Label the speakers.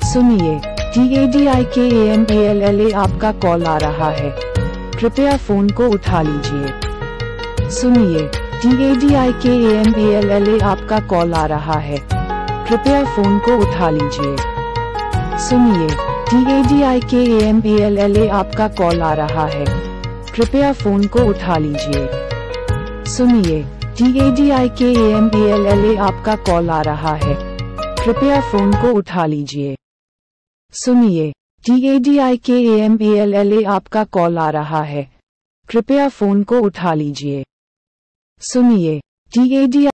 Speaker 1: सुनिए, TADIKAMALLA आपका call आ रहा है, कृपया फोन को उठा लीजिए। सुनिए, TADIKAMALLA आपका कॉल आ रहा है, कृपया फोन को उठा लीजिए। सुनिए, TADIKAMALLA आपका कॉल आ रहा है, कृपया फोन को उठा लीजिए। सुनिए, TADIKAMALLA आपका कॉल आ रहा है, कृपया फोन को उठा लीजिए। सुनिए, TADIKAMALLA आपका कॉल आ रहा है, कृपया फोन को उठा लीजिए। सुनिए, TADI